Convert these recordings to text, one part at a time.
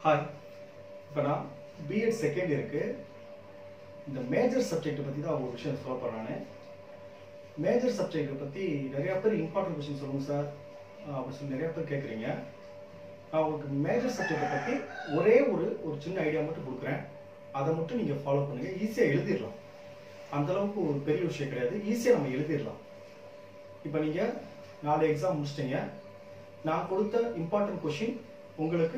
Hi, இப்போ நான் BEd second இயருக்கு இந்த மேஜர் சப்ஜெக்டை பற்றி தான் ஒரு விஷயம் சொல்ல போகிறேன். மேஜர் சப்ஜெக்டை பற்றி நிறையா பேர் இம்பார்ட்டன்ட் கொஸ்டின் சொல்லுங்கள் சார் அப்படின்னு சொல்லி நிறையா பேர் கேட்குறீங்க. நான் உங்களுக்கு மேஜர் சப்ஜெக்டை பற்றி ஒரே ஒரு சின்ன ஐடியா மட்டும் கொடுக்குறேன். அதை மட்டும் நீங்கள் ஃபாலோ பண்ணுங்கள். ஈஸியாக எழுதிடலாம். அந்தளவுக்கு ஒரு பெரிய விஷயம் கிடையாது. ஈஸியாக நம்ம எழுதிடலாம். இப்போ நீங்கள் 4 எக்ஸாம் முடிச்சிட்டிங்க. நான் கொடுத்த இம்பார்ட்டன்ட் கொஷின் உங்களுக்கு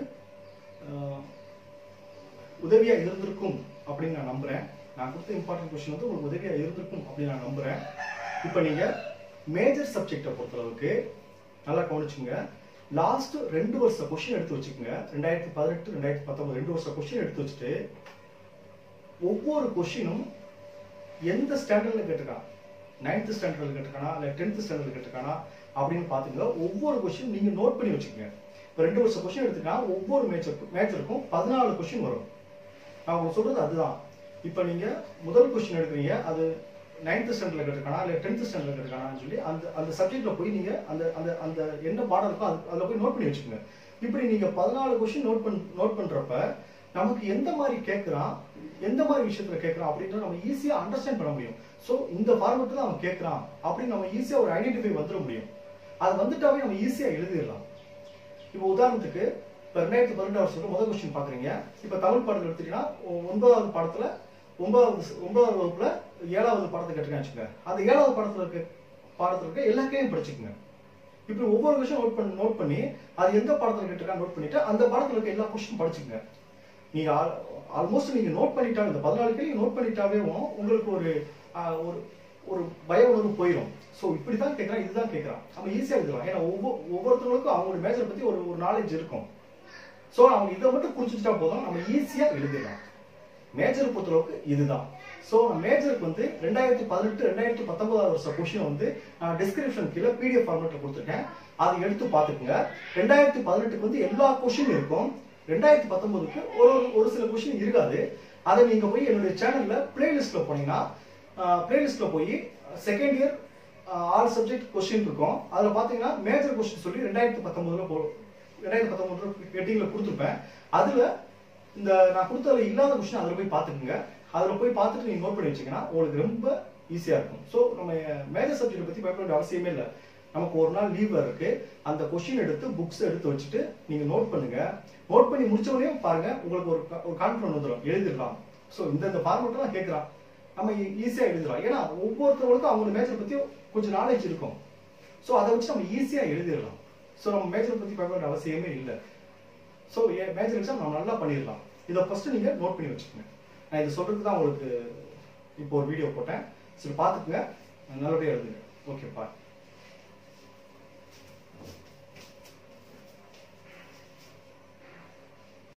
உதவியாக இருந்திருக்கும் அப்படின்னு நான் நம்புகிறேன். நான் கொடுத்த இம்பார்ட்டன்ட் கொஷின் வந்து உங்களுக்கு உதவியாக இருந்திருக்கும் அப்படின்னு நான் நம்புகிறேன். இப்போ நீங்கள் மேஜர் சப்ஜெக்டை பொறுத்தளவுக்கு நல்லா கவனிச்சுங்க. லாஸ்ட் 2 வருஷ கொஷின் எடுத்து வச்சுக்கோங்க. 2018 2019 2 வருஷ கொஷின் எடுத்து வச்சுட்டு ஒவ்வொரு கொஷினும் எந்த ஸ்டாண்டர்டில் கேட்டிருக்கான், 9th ஸ்டாண்டர்டில் கேட்டிருக்கானா இல்லை 10th ஸ்டாண்டர்டில் கேட்டிருக்கானா அப்படின்னு பார்த்துங்க. ஒவ்வொரு கொஷின் நீங்கள் நோட் பண்ணி வச்சுக்கோங்க. இப்போ 2 வருஷ கொஷின் எடுத்துக்கிட்டா ஒவ்வொரு மேஜருக்கும் 14 கொஷின் வரும். நான் உங்களுக்கு சொல்றது அதுதான். இப்போ நீங்கள் முதல் கொஷின் எடுக்கிறீங்க, அது 9th ஸ்டாண்டர்டில் கேட்டிருக்கானா இல்லை 10th ஸ்டாண்டர்டில் கேட்டிருக்கானான்னு சொல்லி அந்த சப்ஜெக்டில் போய் நீங்கள் அந்த என்ன பாடம் இருக்கோ அதில் போய் நோட் பண்ணி வச்சுக்கோங்க. இப்படி நீங்கள் 14 கொஷின் நோட் பண்ணுறப்ப நமக்கு எந்த மாதிரி கேட்குறான், எந்த மாதிரி விஷயத்தில் கேட்குறான் அப்படின்றத நம்ம ஈஸியாக அண்டர்ஸ்டாண்ட் பண்ண முடியும். ஸோ இந்த ஃபார்மெட்டில் தான் அவன் கேட்குறான் அப்படின்னு நம்ம ஈஸியாக ஒரு ஐடென்டிஃபை வந்துட முடியும். அது வந்துட்டாவே நம்ம ஈஸியாக எழுதிடலாம். இப்போ உதாரணத்துக்கு இப்போ 2018 வருஷத்துக்கு முதல் கொஸ்டின் பார்க்குறீங்க. இப்போ தமிழ் பாடத்தில் எடுத்துட்டீங்கன்னா 9வது பாடத்தில் 9வது வகுப்புல 7வது பாடத்தை கேட்டுருக்கேன் வச்சுக்கோங்க. அந்த 7வது பாடத்தில் இருக்க எல்லா கேள்வியும் படிச்சுக்கோங்க. இப்படி ஒவ்வொரு விஷயம் நோட் பண்ணி அது எந்த பாடத்தில் கேட்டிருக்கா நோட் பண்ணிட்டு அந்த பாடத்தில் இருக்க எல்லா கொஸ்டின் படிச்சுக்கோங்க. நீங்க ஆல்மோஸ்ட் நீங்க நோட் பண்ணிட்டாவே இந்த 14 கேள்வி நோட் பண்ணிட்டாவே உங்களுக்கு ஒரு பய உணர்வு போயிடும். ஸோ இப்படி தான் கேட்குறான், இதுதான் கேட்குறான், நம்ம ஈஸியாக எழுதலாம். ஏன்னா ஒவ்வொருத்தவங்களுக்கும் அவங்களோட மேஜரை பற்றி ஒரு நாலேஜ் இருக்கும். ஸோ அவங்க இதை மட்டும் குறிச்சிட்டா போதும், நம்ம ஈஸியாக எழுதிடலாம். மேஜர் பொறுத்தளவுக்கு இதுதான். ஸோ மேஜருக்கு வந்து 2018 2019 வருஷ கொஸ்டின் வந்து நான் டிஸ்கிரிப்ஷன் கீழே PDF ஃபார்மேட்டில் கொடுத்துருக்கேன். அதை எடுத்து பார்த்துக்குங்க. 2018க்கு வந்து எல்லா கொஸ்டின் இருக்கும். 2019க்கு ஒரு சில கொஸ்டின் இருக்காது. அதை நீங்க போய் என்னுடைய சேனல்ல பிளேலிஸ்ட்ல போனீங்கன்னா பிளேலிஸ்ட்ல போய் second year all subject question இருக்கும். அதுல பாத்தீங்கன்னா மேஜர் கொஸ்டின் சொல்லி 2019 ஹெட்டிங்ல கொடுத்துருப்பேன். அதுல இந்த நான் கொடுத்ததுல இல்லாத கொஸ்டின் அதில் போய் பார்த்துக்குங்க. அதில் போய் பார்த்துட்டு நீங்க நோட் பண்ணி வச்சீங்கன்னா உங்களுக்கு ரொம்ப ஈஸியா இருக்கும். ஸோ நம்ம மேஜர் சப்ஜெக்ட் பத்தி பயப்பட வேண்டிய அவசியமே இல்லை. நமக்கு ஒரு நாள் லீவ் இருக்கு. அந்த கொஸ்டின் எடுத்து புக்ஸ் எடுத்து வச்சுட்டு நீங்க நோட் பண்ணுங்க. நோட் பண்ணி முடிச்ச உடனே பாருங்க உங்களுக்கு ஒரு கான்ஃபிடன்ஸ் வந்துடும், எழுதிடலாம். ஸோ இந்த ஃபார்மெட் தான் கேட்கறான், நம்ம ஈஸியா எழுதலாம். ஏன்னா ஒவ்வொருத்தவங்களுக்கும் அவங்களோட மேஜர் பத்தி கொஞ்சம் நாலேஜ் இருக்கும். ஸோ அதை வச்சு நம்ம ஈஸியா எழுதிடலாம். ஸோ நம்ம மேஜர் பத்தி பார்க்க வேண்டிய அவசியமே இல்லை. ஸோ மேஜர் எக்ஸாம் நம்ம நல்லா பண்ணிடலாம். இதை ஃபர்ஸ்ட் நீங்க நோட் பண்ணி வச்சுக்கோங்க. நான் இதை சொல்றதுக்கு தான் உங்களுக்கு இப்போ ஒரு வீடியோ போட்டேன். சரி பார்த்துக்குங்க, நல்லபடியாக எழுதுங்க. ஓகே, பாய்.